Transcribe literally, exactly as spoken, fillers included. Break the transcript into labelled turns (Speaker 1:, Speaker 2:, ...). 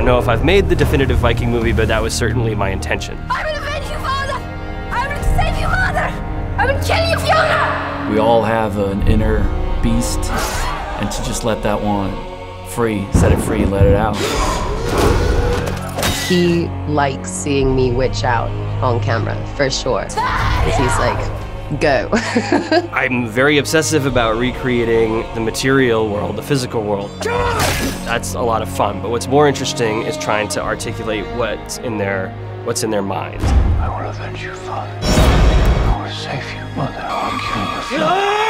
Speaker 1: know if I've made the definitive Viking movie, but that was certainly my intention.
Speaker 2: I will avenge you, father! I will save you, mother! I will kill you, Fiona!
Speaker 3: We all have an inner beast, and to just let that one free, set it free, let it out.
Speaker 4: He likes seeing me witch out on camera, for sure. Because he's like, go.
Speaker 1: I'm very obsessive about recreating the material world, the physical world. That's a lot of fun, but what's more interesting is trying to articulate what's in their, what's in their mind.
Speaker 5: I will avenge you, father. I will save you, mother. I will kill you, father.